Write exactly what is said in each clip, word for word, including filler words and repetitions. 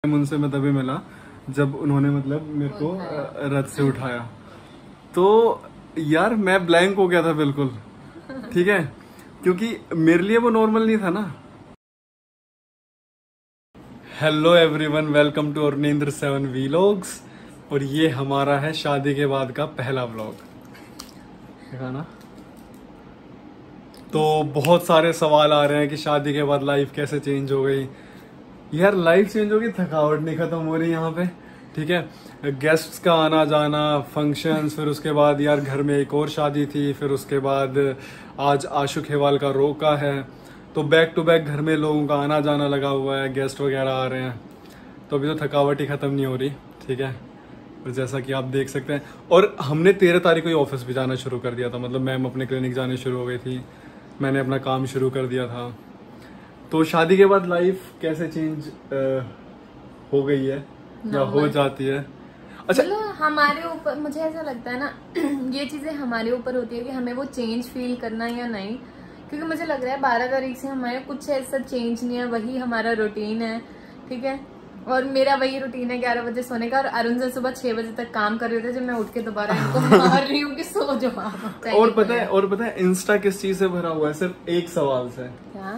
उनसे मैं तभी मिला जब उन्होंने मतलब मेरे को रथ से उठाया। तो यार मैं ब्लैंक हो गया था बिल्कुल, ठीक है, क्योंकि मेरे लिए वो नॉर्मल नहीं था ना। Hello everyone, welcome to Arunendra seven vlogs. और ये हमारा है शादी के बाद का पहला व्लॉग, देखा ना। तो बहुत सारे सवाल आ रहे हैं कि शादी के बाद लाइफ कैसे चेंज हो गई। यार लाइफ चेंज हो गई, थकावट नहीं खत्म हो रही यहाँ पे, ठीक है। गेस्ट्स का आना जाना, फंक्शंस, फिर उसके बाद यार घर में एक और शादी थी, फिर उसके बाद आज आशु खेवाल का रोका है। तो बैक टू बैक घर में लोगों का आना जाना लगा हुआ है, गेस्ट वगैरह आ रहे हैं। तो अभी तो थकावट ही खत्म नहीं हो रही, ठीक है। और जैसा कि आप देख सकते हैं, और हमने तेरह तारीख को ही ऑफिस भी जाना शुरू कर दिया था। मतलब मैम अपने क्लिनिक जाने शुरू हो गई थी, मैंने अपना काम शुरू कर दिया था। तो शादी के बाद लाइफ कैसे चेंज हो गई है या हो जाती है। अच्छा, चलो हमारे ऊपर, मुझे ऐसा लगता है ना ये चीजें हमारे ऊपर होती है कि हमें वो चेंज फील करना या नहीं। क्योंकि मुझे लग रहा है बारह तारीख से हमारे कुछ ऐसा चेंज नहीं है, वही हमारा रूटीन है, ठीक है। और मेरा वही रूटीन है ग्यारह बजे सोने का, और अरुण से सुबह छह बजे तक काम कर रहे थे, जब मैं उठ के दोबारा इनको मार रही हूँ कि सो जाओ। और पता है और पता है इंस्टा किस चीज से भरा हुआ है? सिर्फ एक सवाल से, क्या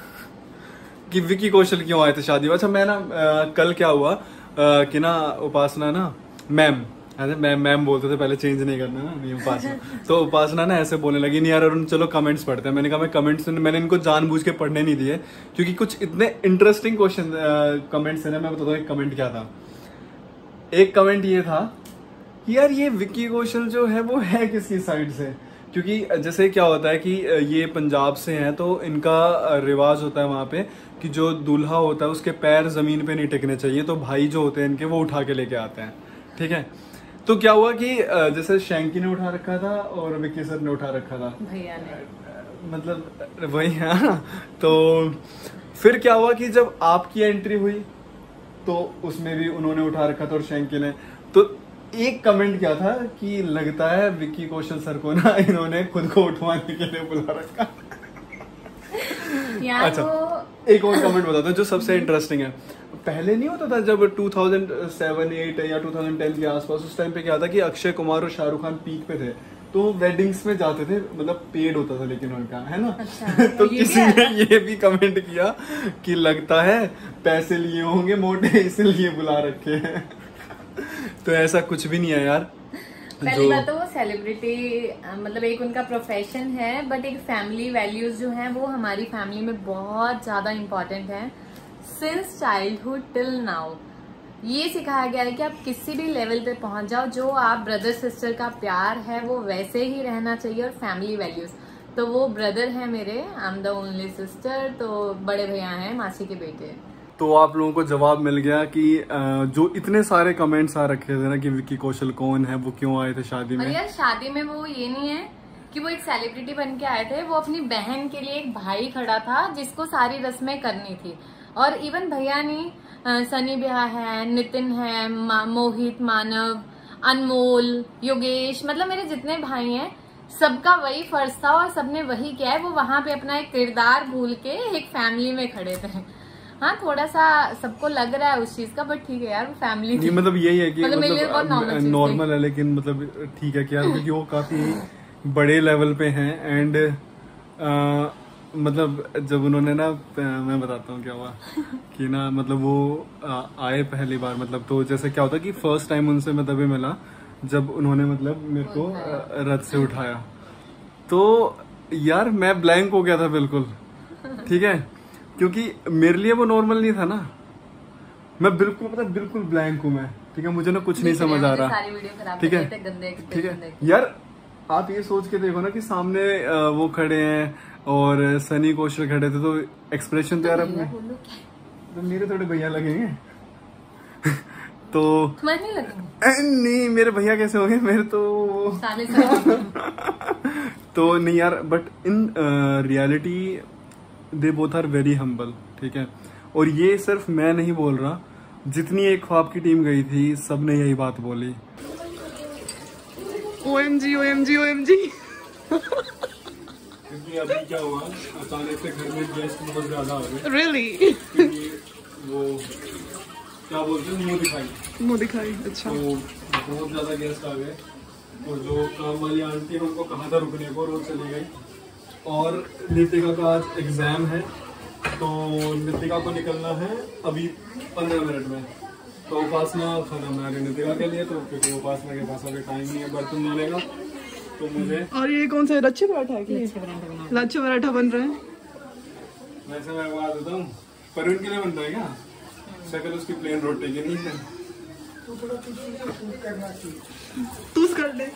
कि विकी कौशल क्यों आए थे शादी में। अच्छा, मैं ना आ, कल क्या हुआ आ, कि ना उपासना ना मैम ऐसे मैम मैम बोलते थे पहले, चेंज नहीं करना ना, नहीं उपासना। तो उपासना ना ऐसे बोलने लगी, नहीं यार अरुण चलो कमेंट्स पढ़ते हैं। मैंने कहा मैं कमेंट्स मैंने इनको जानबूझ के पढ़ने नहीं दिए, क्योंकि कुछ इतने इंटरेस्टिंग क्वेश्चन कमेंट्स है ना। मैं बताता हूँ एक कमेंट क्या था। एक कमेंट ये था कि यार ये विक्की कौशल जो है वो है किसकी साइड से। क्योंकि जैसे क्या होता है कि ये पंजाब से हैं, तो इनका रिवाज होता है वहाँ पे कि जो दूल्हा होता है उसके पैर जमीन पे नहीं टिकने चाहिए, तो भाई जो होते हैं इनके वो उठा के लेके आते हैं, ठीक है। तो क्या हुआ कि जैसे शैंकी ने उठा रखा था और विक्की सर ने उठा रखा था, भैया ने, मतलब वही है ना। तो फिर क्या हुआ कि जब आपकी एंट्री हुई तो उसमें भी उन्होंने उठा रखा था और शैंकी ने। तो एक कमेंट क्या था कि लगता है विक्की कौशल सर को ना इन्होंने खुद को उठवाने के लिए बुला रखा। अच्छा, एक और कमेंट बताता हूँ जो सबसे इंटरेस्टिंग है। पहले नहीं होता था जब दो हज़ार सात आठ या दो हज़ार दस के आसपास, उस टाइम पे क्या था कि अक्षय कुमार और शाहरुख खान पीक पे थे, तो वेडिंग्स में जाते थे, मतलब पेड होता था लेकिन उनका, है ना। अच्छा, तो किसी ने ये भी कमेंट किया कि लगता है पैसे लिए होंगे मोटे, इसलिए बुला रखे हैं। तो ऐसा कुछ भी नहीं है यार। पहली बात तो वो सेलिब्रिटी मतलब एक उनका प्रोफेशन है, बट एक फैमिली वैल्यूज जो हैं वो हमारी फैमिली में बहुत ज्यादा इम्पोर्टेंट है। सिंस चाइल्डहुड टिल नाउ ये सिखाया गया है कि आप किसी भी लेवल पे पहुंच जाओ, जो आप ब्रदर सिस्टर का प्यार है वो वैसे ही रहना चाहिए। और फैमिली वैल्यूज, तो वो ब्रदर है मेरे, I am the only sister, तो बड़े भैया हैं मासी के बेटे। तो आप लोगों को जवाब मिल गया कि जो इतने सारे कमेंट्स आ रखे थे ना कि विक्की कौशल कौन है, वो क्यों आए थे शादी में। और यार शादी में वो ये नहीं है कि वो एक सेलिब्रिटी बन के आए थे, वो अपनी बहन के लिए एक भाई खड़ा था जिसको सारी रस्में करनी थी। और इवन भैया नहीं, सनी ब्याह है, नितिन है, मोहित, मानव, अनमोल, योगेश, मतलब मेरे जितने भाई हैं सबका वही फर्ज था और सबने वही किया है। वो वहां पे अपना एक किरदार भूल के एक फैमिली में खड़े थे। हाँ, थोड़ा सा सबको लग रहा है उस चीज का, बट ठीक है यार, वो फैमिली थी। मतलब यही है कि मतलब, मतलब नॉर्मल है, लेकिन मतलब ठीक है कि यार क्योंकि वो काफी बड़े लेवल पे हैं। एंड मतलब जब उन्होंने ना, मैं बताता हूँ क्या हुआ कि ना, मतलब वो आ, आए पहली बार, मतलब तो जैसे क्या होता कि फर्स्ट टाइम उनसे मैं तभी मिला जब उन्होंने मतलब मेरे को रथ से उठाया। तो यार मैं ब्लैंक हो गया था बिल्कुल, ठीक है, क्योंकि मेरे लिए वो नॉर्मल नहीं था ना। मैं बिल्कुल मतलब बिल्कुल ब्लैंक हूँ मैं, ठीक है। मुझे ना कुछ नहीं समझ आ रहा, ठीक है, ठीक है। यार आप ये सोच के देखो ना कि सामने वो खड़े हैं और सनी कौशल खड़े थे, तो एक्सप्रेशन तो यार अपने तो मेरे थोड़े भैया लगेंगे। तो नहीं लगेंगे, नहीं मेरे भैया कैसे होंगे, मेरे तो तो नहीं यार, but in reality they both are very humble, ठीक है। और ये सिर्फ मैं नहीं बोल रहा, जितनी एक ख्वाब की टीम गई थी सबने यही बात बोली। O M G, O M G, O M G. क्योंकि अभी क्या हुआ, अचानक से घर में गेस्ट बहुत ज्यादा आ गए। Really? वो क्या बोलते हैं, मुंह दिखाई मुंह दिखाई। अच्छा। तो बहुत ज्यादा गेस्ट आ गए, और जो काम वाली आंटी है उनको कहा था रुकने को, रोज चली गई। और नितिका का आज एग्जाम है, तो नितिका को निकलना है अभी पंद्रह मिनट में। तो उपासना खाना बना रही नितिका के लिए, तो क्योंकि उपासना के पास अभी टाइम नहीं है बर्तन धोने का, तो मुझे। और ये कौन सा लच्छे पराठा है? लच्छे पराठा बन रहे हैं। वैसे मैं बता देता हूँ, परवीन के लिए बन रहा है क्या? शक्ल उसकी प्लेन रोटी की नहीं है। तू कर ले,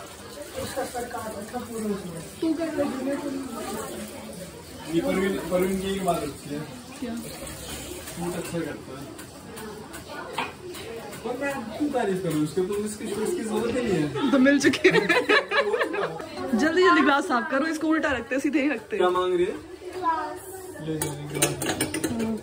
तू कर ले। ये परवीन परवीन की एक बात अच्छी है, क्या? सूट अच्छा करता है, और मैं क्यों तारीफ करूँ उसके, तो इसकी इसकी जरूरत ही नहीं है। तो मिल चुके हैं। जल्दी जल्दी ग्लास साफ करो, इसको उल्टा रखते हैं, सीधे ही रखते हैं। क्या मांग रही है? ले ग्लास।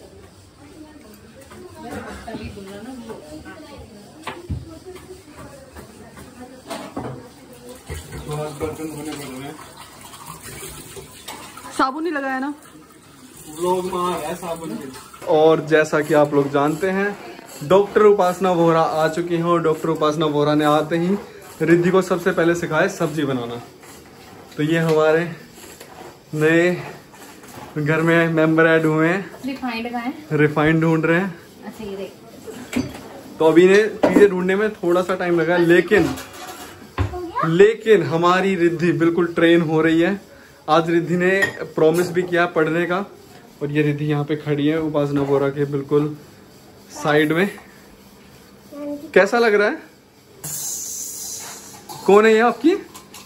बर्तन धोने पड़ रहे हैं। साबुन नहीं लगाया ना? लोग मार है साबुन के। और जैसा कि आप लोग जानते हैं, डॉक्टर उपासना वोहरा आ चुकी हैं, और डॉक्टर उपासना वोहरा ने आते ही रिद्धि को सबसे पहले सिखाया सब्जी बनाना। तो ये हमारे नए घर में मेंबर ऐड हुए हैं। रिफाइंड का है, रिफाइंड ढूंढ रहे हैं। अच्छा ये देख। तो अभी ने चीजें ढूंढने में थोड़ा सा टाइम लगा, लेकिन लेकिन हमारी रिद्धि बिल्कुल ट्रेन हो रही है। आज रिद्धि ने प्रॉमिस भी किया पढ़ने का, और ये रिद्धि यहाँ पे खड़ी है उपासना वोहरा के बिल्कुल साइड में। कैसा लग रहा है? कौन है ये आपकी?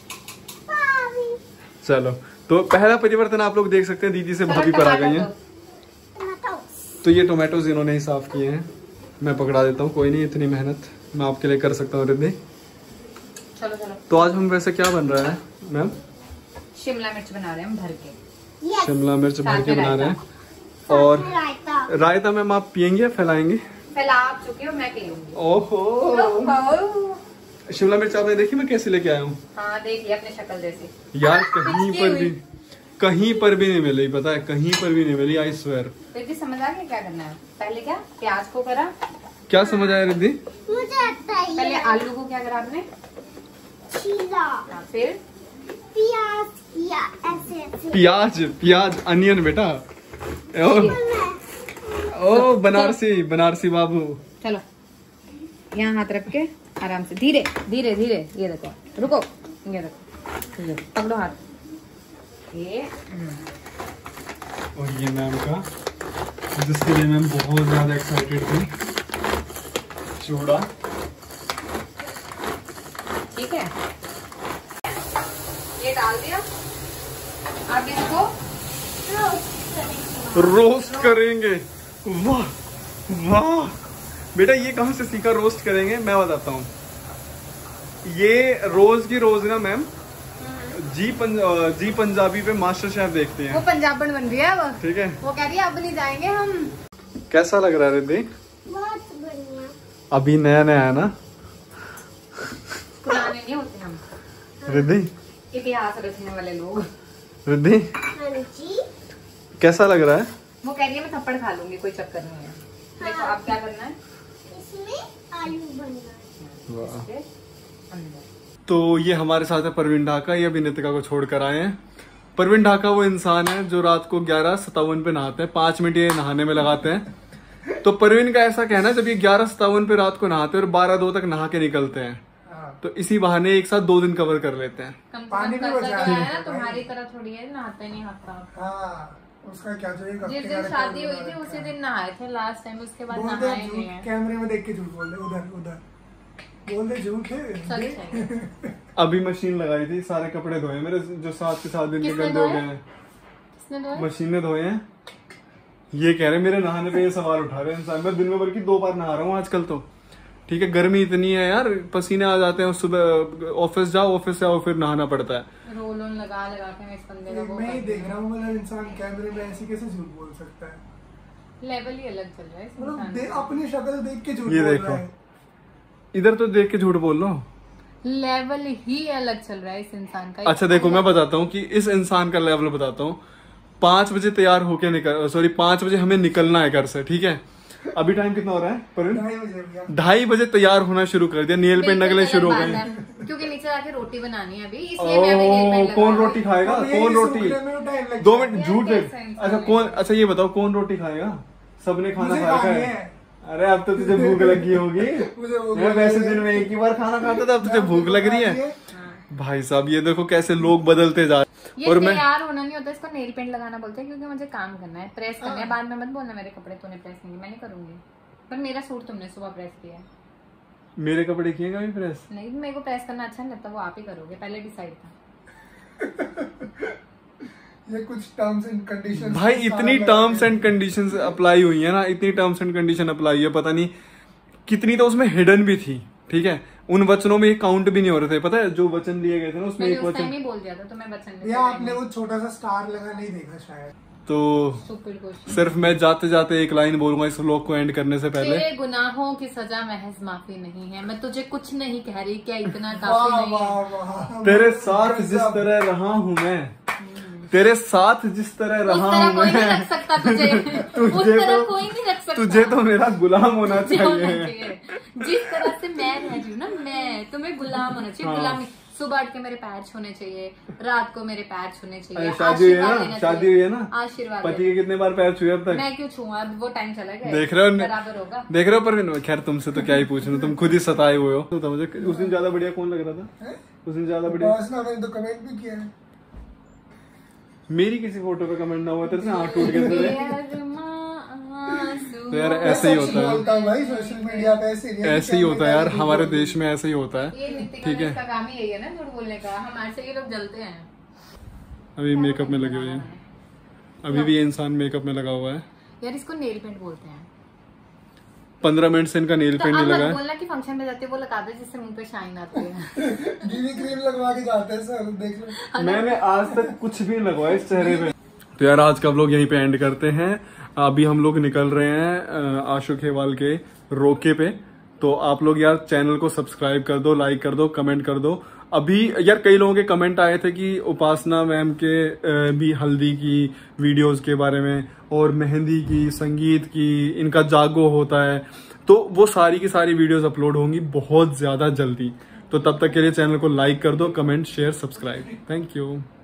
चलो, तो पहला परिवर्तन आप लोग देख सकते हैं, दीदी से भाभी पर आ गई हैं। तो ये टोमेटोज इन्होंने ही साफ किए हैं, मैं पकड़ा देता हूँ, कोई नहीं, इतनी मेहनत मैं आपके लिए कर सकता हूँ रिद्धि। चलो चलो। तो आज हम वैसे क्या बन रहा है मैम? शिमला मिर्च बना रहे हैं हम भर के। शिमला मिर्च भर के बना रहे हैं, और रायता मैम आप पियेंगे या फैलाएंगे? फैला आप चुके हो, मैं पीऊंगी। ओहो, शिमला मिर्च आपने देखी मैं कैसे लेके आया हूँ? हाँ देखिए, अपनी शक्ल जैसी। यार कहीं पर भी कहीं पर भी नहीं मिली, पता है, कहीं पर भी नहीं मिली, आई स्वेयर। रिद्धि समझ आ गया क्या करना है? पहले क्या प्याज को करा, क्या समझ आया रिद्धि? मुझे आता है। पहले आलू को क्या करा आपने? छीला, फिर प्याज किया ऐसे ऐसे। प्याज प्याज अनियन बेटा। ओ, ओ बनारसी बनारसी बाबू। चलो यहाँ हाथ रख के आराम से, धीरे धीरे धीरे। ये देखो, रुको, ये देखो, ये पकड़ो हाथ। ये और ये मैम का, जिसके लिए मैम बहुत ज्यादा एक्साइटेड थी, चूड़ा। ठीक है, ये डाल दिया। अब इसको रोस्ट करेंगे। वाह वाह बेटा, ये कहाँ से सीखा रोस्ट करेंगे? मैं बताता हूँ, ये रोज की रोज ना मैम जी पंज, जी पंजाबी पे मास्टर शेफ देखते हैं। वो पंजाबन बन रही है वो, ठीक है, वो कह रही है अब नहीं जाएंगे हम। कैसा लग रहा है रिद्धि? बहुत बढ़िया। अभी नया नया है ना, पुराने नहीं होते हम, रिद्धि इतिहास रचने वाले लोग। रिद्धि हाँ जी। कैसा लग रहा है? वो कह रही है मैं थप्पड़ खा लूंगी, कोई चक्कर नहीं है। देखो अब क्या करना है, इसमें आलू बनना है। वाह। अंदर तो ये हमारे साथ है परवीन ढाका, ये अभी नितिका को छोड़ कर आए हैं। परवीन ढाका वो इंसान है जो रात को ग्यारह सत्तावन पे नहाते हैं, पांच मिनट ये नहाने में लगाते हैं। तो परवीन का ऐसा कहना है, जब ये ग्यारह सत्तावन पे रात को नहाते हैं और बारह दो तक नहा के निकलते हैं, तो इसी बहाने एक साथ दो दिन कवर कर लेते हैं। कम से कम करता तो है ना, तुम्हारी तरह थोड़ी है नहाते नहीं हफ्ता। हाँ, उसका क्या चाहिए? जिस दिन शादी हुई थी उसी दिन नहाए थे लास्ट टाइम, उसके बाद नहाए नहीं है। कैमरे में देख के झूठ बोल दे, उधर उधर बोल दे, झूठ है। अभी मशीन लगाई थी, सारे कपड़े धोए मेरे, जो सात के सात दिन के गंदे हो गए हैं, किसने धोए? मशीन ने धोए हैं। ये कह रहे मेरे नहाने पे ये सवाल उठा रहे हैं इंसान। मैं दिन में बल्कि दो बार नहा रहा हूँ आजकल तो, ठीक है, गर्मी इतनी है यार, पसीने आ जाते हैं, सुबह ऑफिस जाओ, ऑफिस से आओ, फिर नहाना पड़ता है। रोल ऑन लगा लगा के मैं इस बंदे का वो मैं ही देख रहा हूँ, मतलब इंसान कैमरे में ऐसे कैसे झूठ बोल सकता है? लेवल ही अलग चल रहा है इस मतलब इंसान दे- का। अपनी शक्ल देख के झूठ ये बोल देखो। रहा है। इधर तो देख के झूठ बोल लो। लेवल ही अलग चल रहा है इस इंसान का। अच्छा देखो, मैं बताता हूँ कि इस इंसान का लेवल बताता हूँ। पांच बजे तैयार होके निकल, सॉरी पांच बजे हमें निकलना है घर से, ठीक है। अभी टाइम कितना हो रहा है पर ढाई बजे भैया। ढाई बजे तैयार होना शुरू कर दिया, नेल पेंट अगले शुरू हो बिल्कुल गए। गलत बात है, क्योंकि नीचे जाके रोटी बनानी है अभी, इसलिए मैं अभी nail ओ, paint कौन लगा रोटी खाएगा? अब ये कौन सूख रोटी? लेने में time लग दो जाएगा। मिनट झूठ दे। कैसा इंसान अच्छा कौन, अच्छा ये बताओ कौन रोटी खाएगा? सबने खाना मुझे खा रखा खानी है। है। अरे अब तो तुझे भूख लगी होगी। मुझे भूख मैं लगी वैसे है। दिन में एक ही बार खाना खाता था, अब तुझे भूख लग रही है। हाँ। भाई साहब ये देखो कैसे लोग बदलते जा रहे। ये और मैं तैयार होना नहीं होता, इसको नेल पेंट लगाना बोलते हैं, क्योंकि मुझे काम करना है, प्रेस करना है। बाद में मत बोलना मेरे कपड़े तूने प्रेस नहीं किए, मैं नहीं करूंगी। पर मेरा सूट तुमने सुबह प्रेस किया है। मेरे कपड़े किए कभी प्रेस? नहीं, मेरे को प्रेस करना अच्छा नहीं लगता, वो आप ही करोगे, पहले डिसाइड था। ये कुछ टर्म्स एंड कंडीशंस भाई इतनी टर्म्स एंड कंडीशंस अप्लाई हुई है ना, इतनी टर्म्स एंड कंडीशन अप्लाई है, पता नहीं कितनी तो उसमें हिडन भी थी। ठीक है, उन वचनों में ये काउंट भी नहीं हो रहे थे, पता है जो वचन लिए गए थे ना उसमें मैंने एक उस टाइम वचन। ही बोल दिया था, तो मैं वचन भैया आपने वो छोटा सा स्टार लगा नहीं देखा शायद। तो Stupid question। सिर्फ मैं जाते जाते एक लाइन बोलूंगा इस व्लॉग को एंड करने से पहले। तेरे गुनाहों की सजा महज माफी नहीं है, मैं तुझे कुछ नहीं कह रही, क्या इतना काफी वाह नहीं वाह है? वाह। तेरे साथ जिस तरह रहा हूं मैं, तेरे साथ जिस तरह उस रहा तरह हूं कोई नहीं मैं, रख सकता तुझे, उस तुझे तरह तो कोई नहीं रख सकता। तुझे तो मेरा गुलाम होना तुझे होना चाहिए। चाहिए। जिस तरह से मैं रह रही हूँ ना, मैं तुम्हें गुलाम होना चाहिए। हाँ। गुलामी, सुबह उठ के मेरे पैर छूने चाहिए, रात को मेरे पैर छूने चाहिए, अरे शादी हुई है आशीर्वाद ना, लेना शादी चाहिए। हुई है ना, आशीर्वाद पति लेना। के कितने बार पैर छुए अब तक? मैं क्यों छूंगा, अब वो टाइम चला गया, देख रहे हो बराबर होगा। देख रहे हो पर खैर तुमसे तो क्या ही पूछना, तुम खुद ही सताए हुए हो। तो मुझे उस दिन ज्यादा बढ़िया कौन लग रहा था? हैं? उस दिन ज्यादा बढ़िया बस ना, मैंने तो कमेंट भी किया है। मेरी किसी फोटो पे कमेंट ना हुआ तेरे से हाथ टूट गए तेरे। तो यार ऐसे ही मैं होता सच है, बोलता हूँ भाई, सोशल मीडिया पे ऐसे ही है। ऐसे ही होता है यार, हमारे देश में ऐसे ही होता है। ये नितिका ठीक है। इसका काम ही यही है ना, झूठ बोलने का। हमारे से ये लोग जलते हैं। अभी मेकअप में लगे हुए हैं, अभी भी ये इंसान मेकअप में लगा हुआ है। यार इसको नेल पेंट बोलते हैं। पंद्रह मिनट से इनका नेल तो पेंट अब नहीं मत लगा है। बोलना कि फंक्शन में जाते वो लगा दे जिससे मुंह पे शाइन आती है। बीवी क्रीम लगवा के जाते हैं सर, देख लो। मैंने आज तक कुछ भी नहीं लगवाया इस चेहरे पे। तो यार आज का व्लॉग यहीं पे एंड करते हैं। अभी हम लोग निकल रहे हैं अ, आशु खेवाल के रोके पे। तो आप लोग यार चैनल को सब्सक्राइब कर दो, लाइक कर दो, कमेंट कर दो। अभी यार कई लोगों के कमेंट आए थे कि उपासना मैम के अ, भी हल्दी की वीडियोस के बारे में और मेहंदी की, संगीत की, इनका जागो होता है, तो वो सारी की सारी वीडियोस अपलोड होंगी बहुत ज्यादा जल्दी। तो तब तक के लिए चैनल को लाइक कर दो, comment, share, subscribe. Thank you.